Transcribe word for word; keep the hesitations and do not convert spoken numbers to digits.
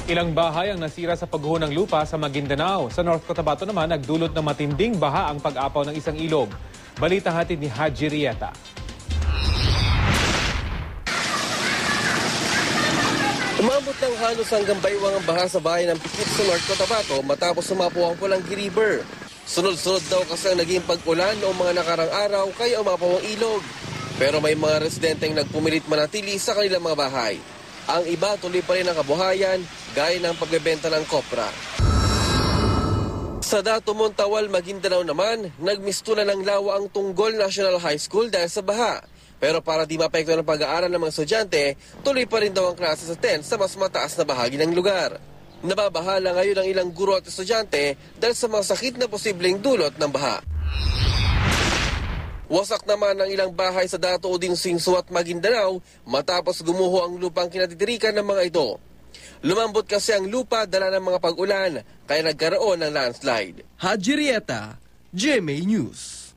Ilang bahay ang nasira sa pagguho ng lupa sa Maguindanao. Sa North Cotabato naman, nagdulot ng matinding baha ang pag-apaw ng isang ilog. Balita hatid ni Haji Rieta. Umabot ng halos hanggang baywang ang baha sa bayan ng Pikit sa North Cotabato matapos sumapo ang Pulangi River. Sunod-sunod daw kasi ang naging pag-ulan noong mga nakarang araw kaya umapaw ang ilog. Pero may mga residenteng nagpumilit manatili sa kanilang mga bahay. Ang iba tuloy pa rin ang kabuhayan gaya ng pagbebenta ng kopra. Sa Dato Montawal, Maguindanao naman, nagmistulan ng lawa ang Tunggol National High School dahil sa baha. Pero para di mapekto ng pag-aaral ng mga estudyante, tuloy pa rin daw ang klase sa tent sa mas mataas na bahagi ng lugar. Nababahala ngayon ang ilang guro at estudyante dahil sa mga sakit na posibleng dulot ng baha. Wasak naman ang ilang bahay sa Dato Uding Singso at Maguindanao matapos gumuho ang lupang kinatitirikan ng mga ito. Lumambot kasi ang lupa dala ng mga pag-ulan kaya nagkaroon ng landslide. Haji Rieta, G M A News.